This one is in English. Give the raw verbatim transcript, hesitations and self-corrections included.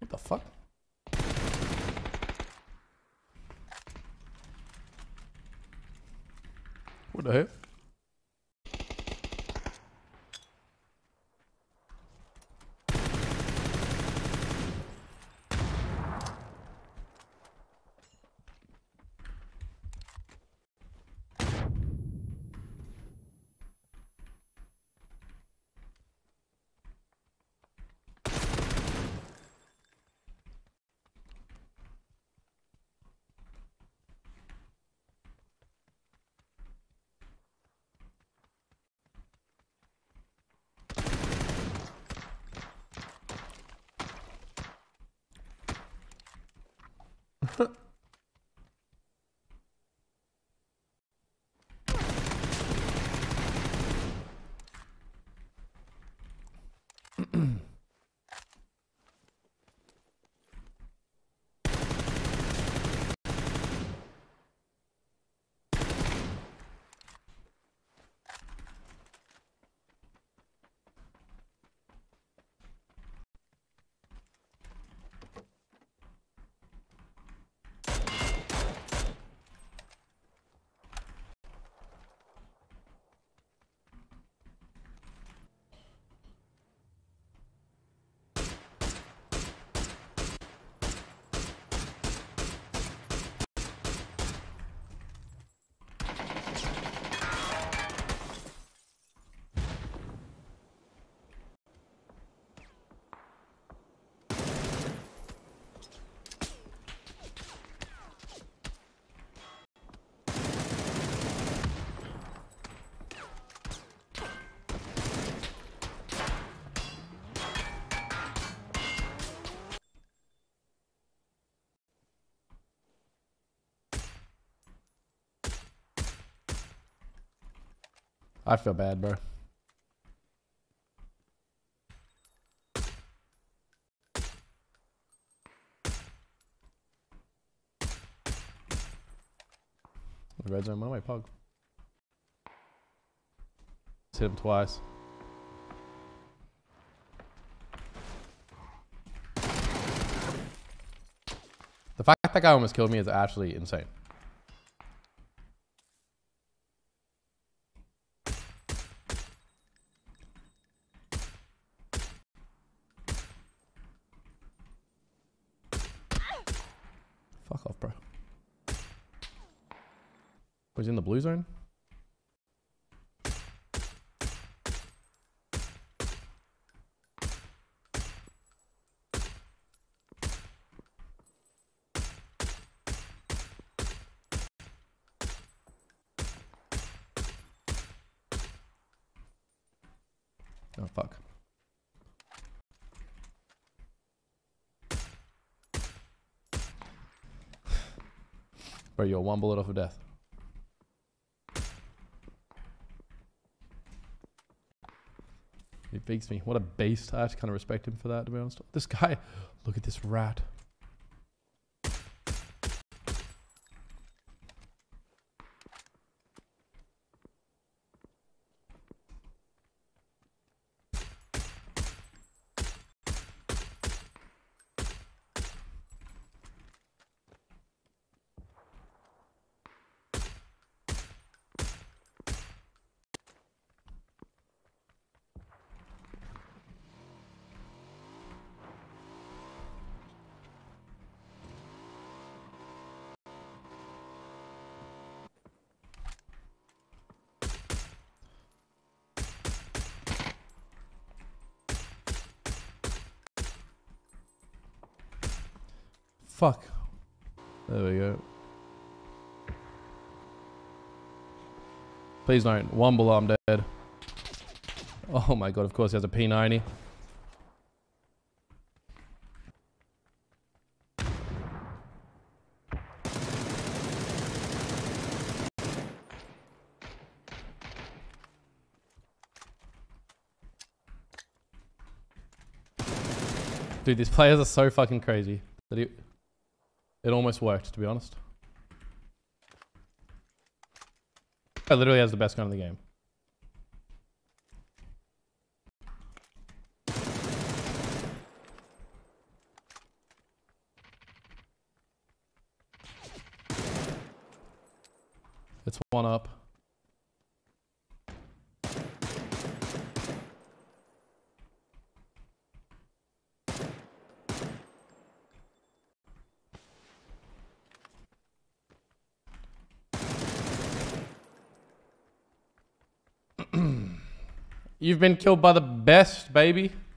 What the fuck? What the heck? I feel bad, bro. The red zone, my way, Pog. Just hit him twice. The fact that guy almost killed me is actually insane. Fuck off, bro. Was he in the blue zone? Oh, fuck. Bro, you're one bullet off of death. It beats me. What a beast. I actually kind of respect him for that, to be honest. This guy, look at this rat. Fuck. There we go. Please don't. One bullet, I'm dead. Oh my god, of course he has a P ninety. Dude, these players are so fucking crazy. That it, it almost worked, to be honest. It literally has the best gun in the game. one up. You've been killed by the best, baby.